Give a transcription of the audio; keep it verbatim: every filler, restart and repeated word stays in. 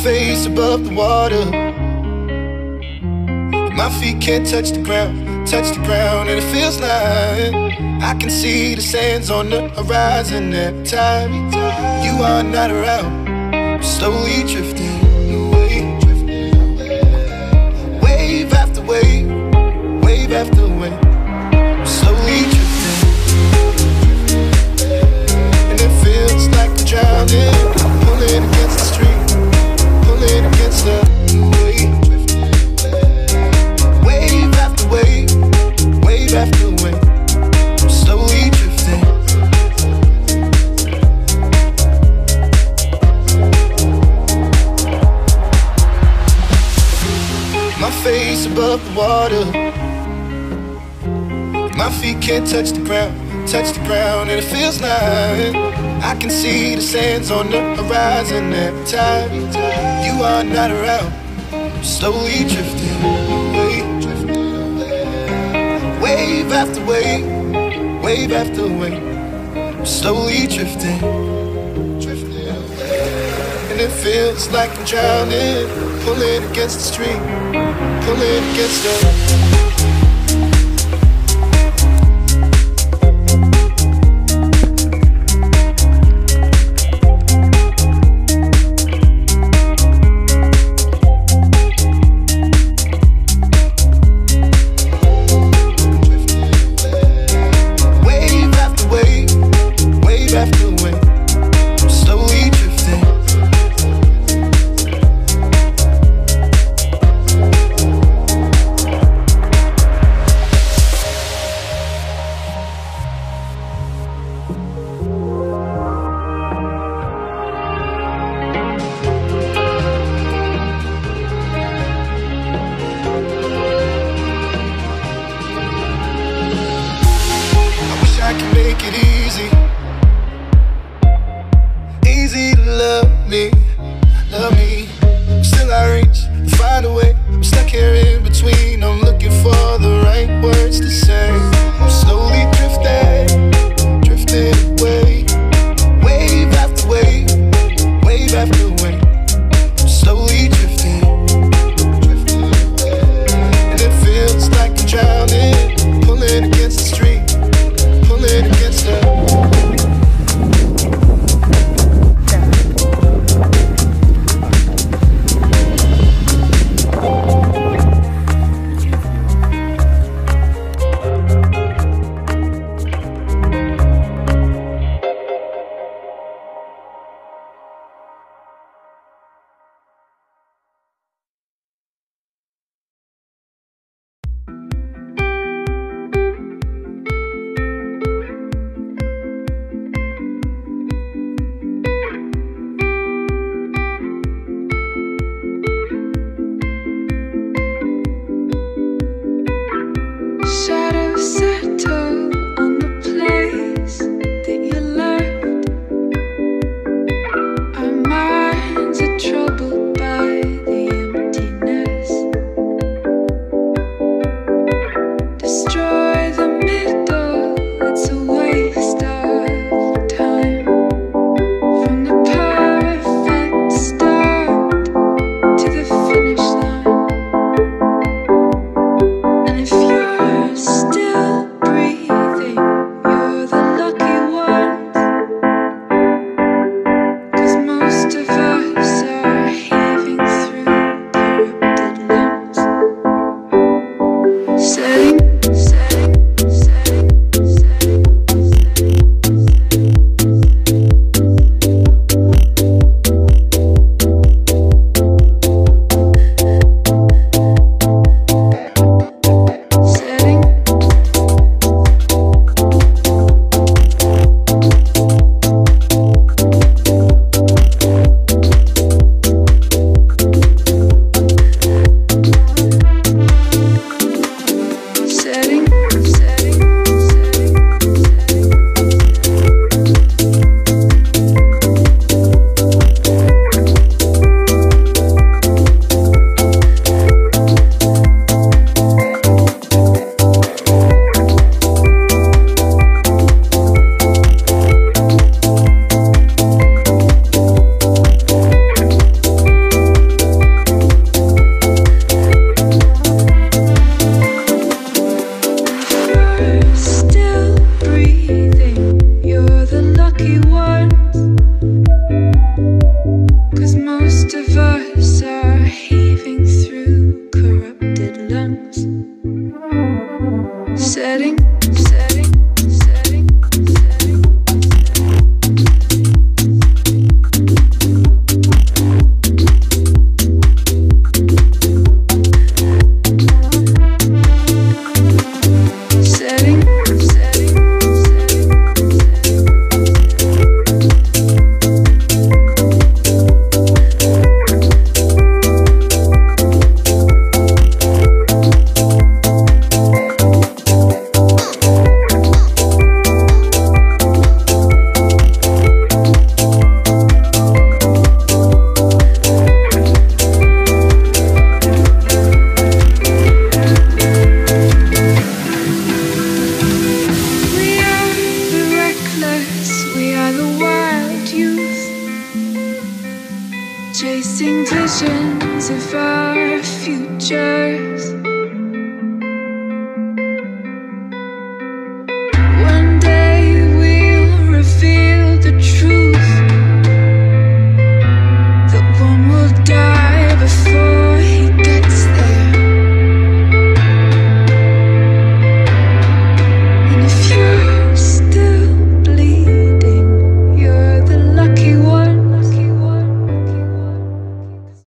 face above the water. My feet can't touch the ground, touch the ground, and it feels like I can see the sands on the horizon every time you are not around. I'm slowly drifting away, wave after wave, wave after wave. I'm slowly drifting, and it feels like I'm drowning, pulling against the stream, pulling against the wave. Wave after wave, wave after wave, I'm slowly drifting. My face above the water, my feet can't touch the ground, touch the ground, and it feels like I can see the sands on the horizon every time you are not around. I'm slowly drifting away, wave after wave, wave after wave. I'm slowly drifting, and it feels like I'm drowning, pulling against the stream, pulling against the I can make it easy, easy to love me, love me. Still I reach, find a way. I'm stuck here in between. I'm looking for the right words to say. I'm slowly drifting, drifting away, wave after wave, wave after wave. I'm slowly drifting, and it feels like I'm drowning, pulling against the stream, pulling against the shadows settle.